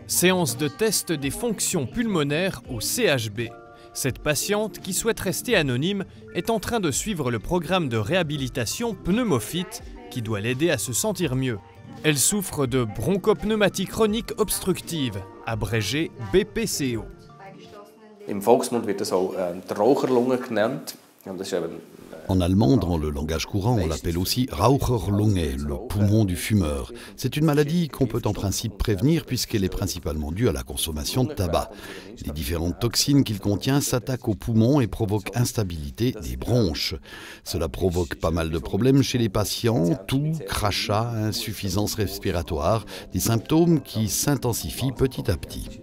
Séance de test des fonctions pulmonaires au CHB. Cette patiente, qui souhaite rester anonyme, est en train de suivre le programme de réhabilitation Pneumophyt qui doit l'aider à se sentir mieux. Elle souffre de bronchopneumatie chronique obstructive, abrégée BPCO. Im Volksmund wird das auch die Raucherlunge genannt. En allemand, dans le langage courant, on l'appelle aussi Raucherlunge, le poumon du fumeur. C'est une maladie qu'on peut en principe prévenir puisqu'elle est principalement due à la consommation de tabac. Les différentes toxines qu'il contient s'attaquent aux poumons et provoquent instabilité des bronches. Cela provoque pas mal de problèmes chez les patients, toux, crachats, insuffisance respiratoire, des symptômes qui s'intensifient petit à petit.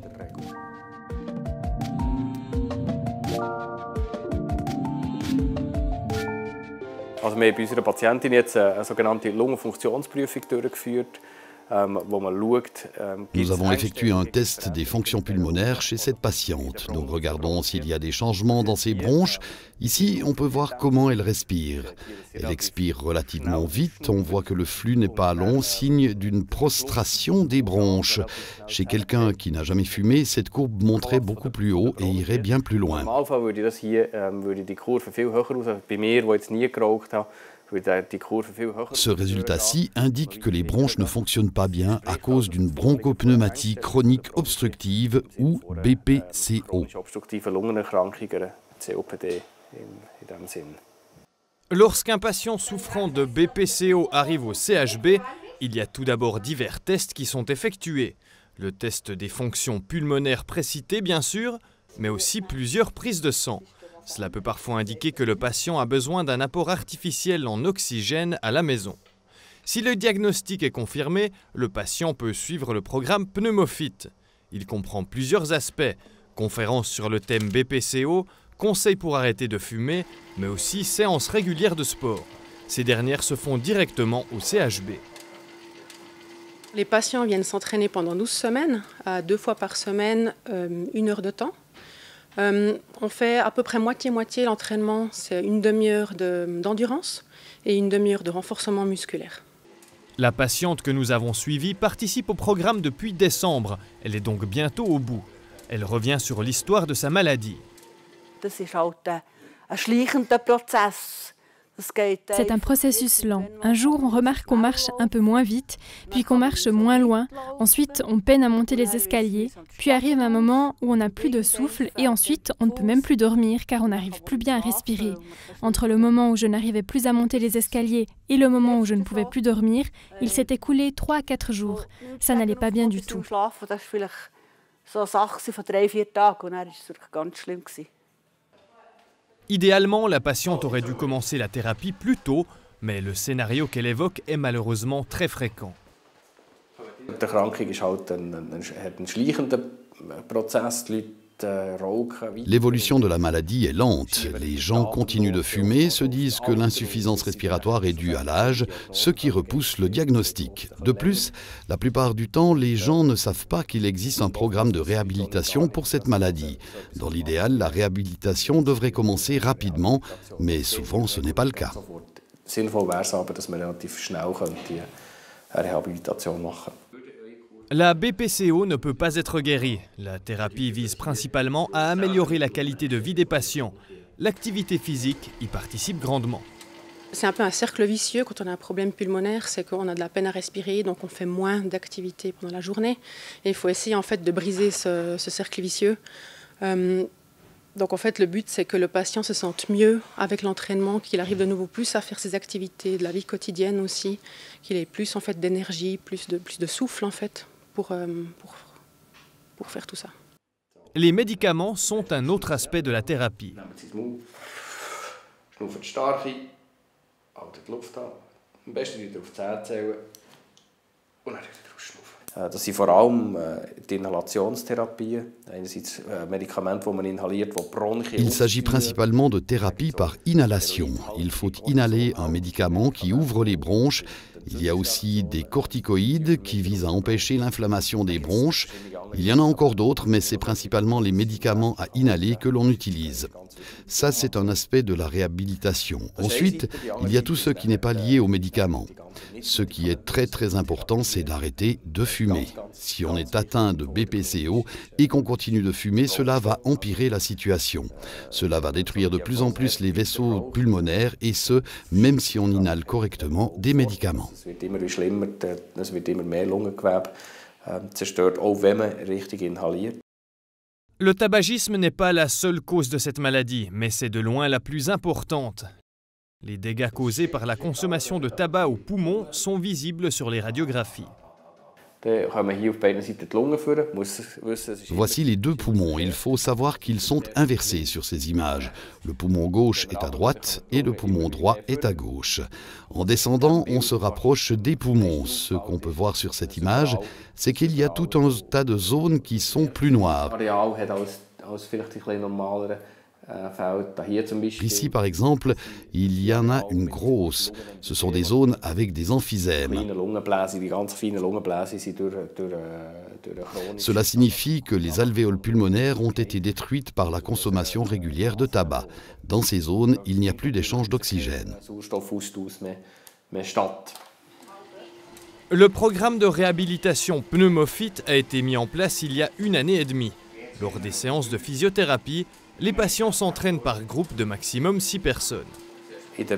Also wir haben bei unserer Patientin jetzt eine sogenannte Lungenfunktionsprüfung durchgeführt, wo man schaut. Nous avons effectué un test des fonctions pulmonaires chez cette patiente. Nous regardons s'il y a des changements dans ses bronches. Ici, on peut voir comment elle respire. Elle expire relativement vite. On voit que le flux n'est pas long, signe d'une prostration des bronches. Chez quelqu'un qui n'a jamais fumé, cette courbe monterait beaucoup plus haut et irait bien plus loin. Ce résultat-ci indique que les bronches ne fonctionnent pas bien à cause d'une bronchopneumatie chronique obstructive ou BPCO. Lorsqu'un patient souffrant de BPCO arrive au CHB, il y a tout d'abord divers tests qui sont effectués. Le test des fonctions pulmonaires précitées, bien sûr, mais aussi plusieurs prises de sang. Cela peut parfois indiquer que le patient a besoin d'un apport artificiel en oxygène à la maison. Si le diagnostic est confirmé, le patient peut suivre le programme Pneumophyt. Il comprend plusieurs aspects, conférences sur le thème BPCO, conseils pour arrêter de fumer, mais aussi séances régulières de sport. Ces dernières se font directement au CHB. Les patients viennent s'entraîner pendant 12 semaines, 2 fois par semaine, 1 heure de temps. On fait à peu près moitié-moitié l'entraînement, c'est une demi-heure d'endurance et une demi-heure de renforcement musculaire. La patiente que nous avons suivie participe au programme depuis décembre. Elle est donc bientôt au bout. Elle revient sur l'histoire de sa maladie. C'est un processus lent. Un jour, on remarque qu'on marche un peu moins vite, puis qu'on marche moins loin. Ensuite, on peine à monter les escaliers. Puis arrive un moment où on n'a plus de souffle et ensuite, on ne peut même plus dormir car on n'arrive plus bien à respirer. Entre le moment où je n'arrivais plus à monter les escaliers et le moment où je ne pouvais plus dormir, il s'est écoulé 3 à 4 jours. Ça n'allait pas bien du tout. Idéalement, la patiente aurait dû commencer la thérapie plus tôt, mais le scénario qu'elle évoque est malheureusement très fréquent. L'évolution de la maladie est lente. Les gens continuent de fumer, se disent que l'insuffisance respiratoire est due à l'âge, ce qui repousse le diagnostic. De plus, la plupart du temps, les gens ne savent pas qu'il existe un programme de réhabilitation pour cette maladie. Dans l'idéal, la réhabilitation devrait commencer rapidement, mais souvent ce n'est pas le cas. La BPCO ne peut pas être guérie. La thérapie vise principalement à améliorer la qualité de vie des patients. L'activité physique y participe grandement. C'est un peu un cercle vicieux quand on a un problème pulmonaire, c'est qu'on a de la peine à respirer, donc on fait moins d'activité pendant la journée. Et il faut essayer en fait de briser ce cercle vicieux. Donc en fait le but c'est que le patient se sente mieux avec l'entraînement, qu'il arrive de nouveau plus à faire ses activités de la vie quotidienne aussi, qu'il ait plus en fait d'énergie, plus de souffle en fait. Pour faire tout ça. Les médicaments sont un autre aspect de la thérapie. Das sind vor allem die Inhalationstherapie, einerseits Medikamente, die man inhaliert, die Bronchien. Il s'agit principalement de thérapie par inhalation. Il faut inhaler un médicament qui ouvre les bronches. Il y a aussi des corticoïdes qui visent à empêcher l'inflammation des bronches. Il y en a encore d'autres, mais c'est principalement les médicaments à inhaler que l'on utilise. Ça, c'est un aspect de la réhabilitation. Ensuite, il y a tout ce qui n'est pas lié aux médicaments. Ce qui est très important, c'est d'arrêter de fumer. Si on est atteint de BPCO et qu'on continue de fumer, cela va empirer la situation. Cela va détruire de plus en plus les vaisseaux pulmonaires et ce, même si on inhale correctement des médicaments. Le tabagisme n'est pas la seule cause de cette maladie, mais c'est de loin la plus importante. Les dégâts causés par la consommation de tabac aux poumons sont visibles sur les radiographies. Voici les deux poumons. Il faut savoir qu'ils sont inversés sur ces images. Le poumon gauche est à droite et le poumon droit est à gauche. En descendant, on se rapproche des poumons. Ce qu'on peut voir sur cette image, c'est qu'il y a tout un tas de zones qui sont plus noires. Ici, par exemple, il y en a une grosse. Ce sont des zones avec des emphysèmes. Cela signifie que les alvéoles pulmonaires ont été détruites par la consommation régulière de tabac. Dans ces zones, il n'y a plus d'échange d'oxygène. Le programme de réhabilitation Pneumofit a été mis en place il y a 1 année et demie. Lors des séances de physiothérapie, les patients s'entraînent par groupe de maximum 6 personnes. Dans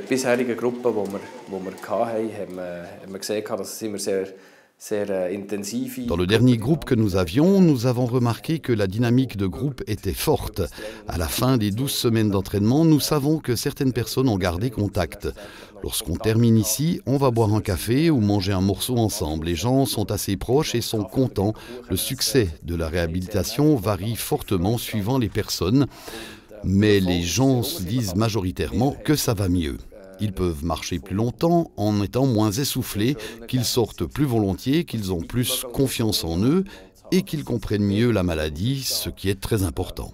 le dernier groupe que nous avons remarqué que la dynamique de groupe était forte. À la fin des 12 semaines d'entraînement, nous savons que certaines personnes ont gardé contact. Lorsqu'on termine ici, on va boire un café ou manger un morceau ensemble. Les gens sont assez proches et sont contents. Le succès de la réhabilitation varie fortement suivant les personnes, mais les gens se disent majoritairement que ça va mieux. Ils peuvent marcher plus longtemps en étant moins essoufflés, qu'ils sortent plus volontiers, qu'ils ont plus confiance en eux et qu'ils comprennent mieux la maladie, ce qui est très important.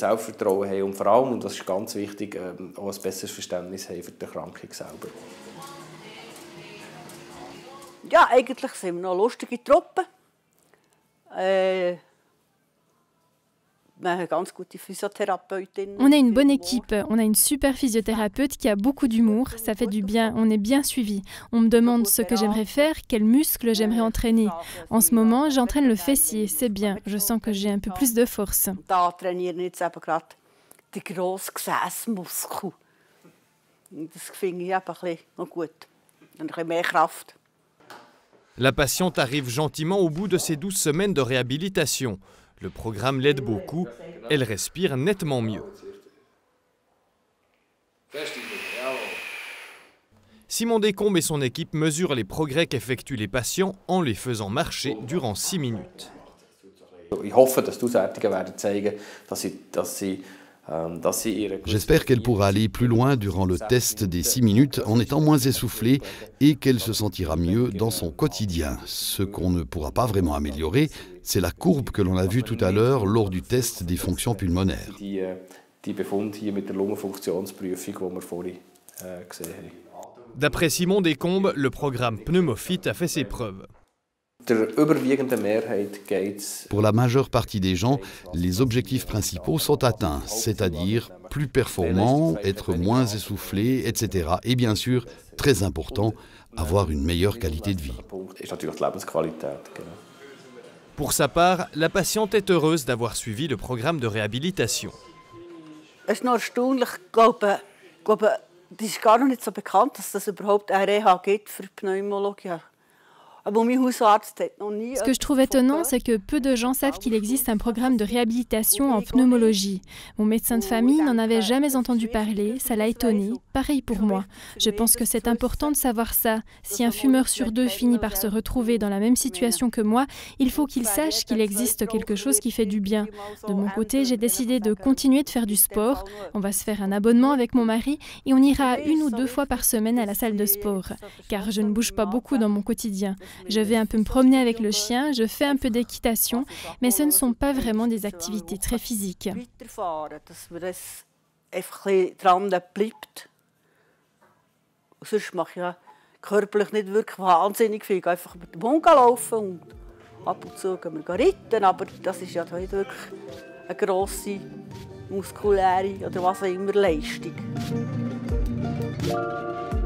Ja, eigentlich sind wir noch lustige Truppe. On a une bonne équipe, on a une super physiothérapeute qui a beaucoup d'humour, ça fait du bien, on est bien suivi. On me demande ce que j'aimerais faire, quels muscles j'aimerais entraîner. En ce moment, j'entraîne le fessier, c'est bien, je sens que j'ai un peu plus de force. La patiente arrive gentiment au bout de ses 12 semaines de réhabilitation. Le programme l'aide beaucoup, elle respire nettement mieux. Simon Descombes et son équipe mesurent les progrès qu'effectuent les patients en les faisant marcher durant 6 minutes. J'espère qu'elle pourra aller plus loin durant le test des 6 minutes en étant moins essoufflée et qu'elle se sentira mieux dans son quotidien. Ce qu'on ne pourra pas vraiment améliorer, c'est la courbe que l'on a vue tout à l'heure lors du test des fonctions pulmonaires. D'après Simon Descombes, le programme Pneumofit a fait ses preuves. Pour la majeure partie des gens, les objectifs principaux sont atteints, c'est-à-dire plus performants, être moins essoufflés, etc. Et bien sûr, très important, avoir une meilleure qualité de vie. Pour sa part, la patiente est heureuse d'avoir suivi le programme de réhabilitation. Es ist noch erstaunlich, glaube, es ist gar noch nicht so bekannt, dass es überhaupt eine Reha gibt für Pneumologie. Ce que je trouve étonnant, c'est que peu de gens savent qu'il existe un programme de réhabilitation en pneumologie. Mon médecin de famille n'en avait jamais entendu parler, ça l'a étonné. Pareil pour moi. Je pense que c'est important de savoir ça. Si un fumeur sur 2 finit par se retrouver dans la même situation que moi, il faut qu'il sache qu'il existe quelque chose qui fait du bien. De mon côté, j'ai décidé de continuer de faire du sport. On va se faire un abonnement avec mon mari et on ira 1 ou 2 fois par semaine à la salle de sport, car je ne bouge pas beaucoup dans mon quotidien. Je vais un peu me promener avec le chien, je fais un peu d'équitation, mais ce ne sont pas vraiment des activités très physiques. Sonst mache ich körperlich nicht wirklich wahnsinnig viel. Ich gehe einfach mit dem Hund laufen und Ab und zu gehen wir reiten, aber das ist ja nicht wirklich eine grosse, muskuläre oder was auch immer Leistung.